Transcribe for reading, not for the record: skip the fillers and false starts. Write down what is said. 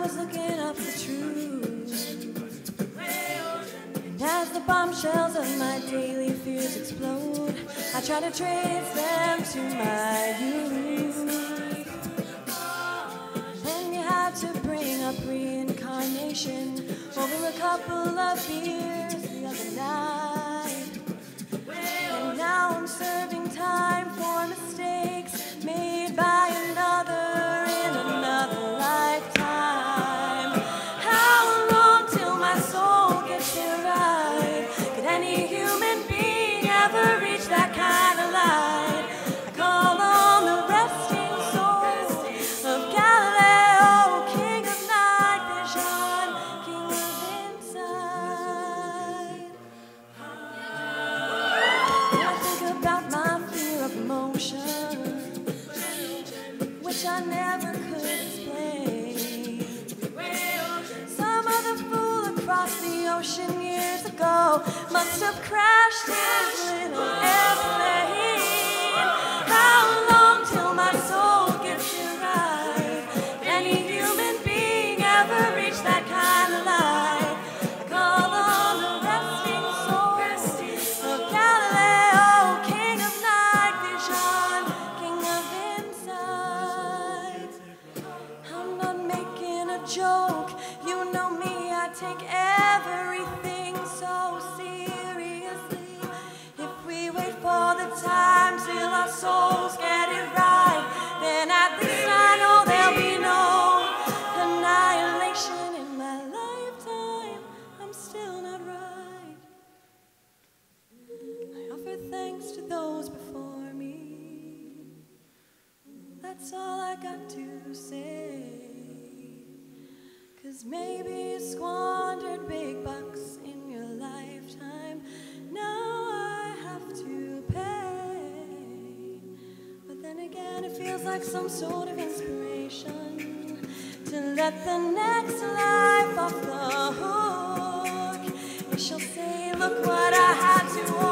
was looking up for truth. And as the bombshells of my daily fears explode, I try to trace them to my youth. Then you had to bring up reincarnation over a couple of beers the other night. And now I'm serving time for mistakes made by another in another lifetime. How long till my soul gets it right? Could any human being ever reach that kind of light? I call on the resting soul of Galileo, king of night vision, king of insight. When I think about my fear of motion, which I never could explain, some other fool across the ocean years ago must have crashed his little airplane. How long till my soul gets it right? Any human being ever reach that kind of light? I call on the resting soul of Galileo, king of night vision, king of insight. I'm not making a joke, you know me, I take everything so seriously. If we wait for the time till our souls get it right, then at least I know there'll be no annihilation in my lifetime. I'm still not right. I offer thanks to those before me. That's all I got to say. 'Cause maybe you squandered big bucks in your lifetime. Now I have to pay. But then again, it feels like some sort of inspiration to let the next life off the hook. It shall say, look what I had to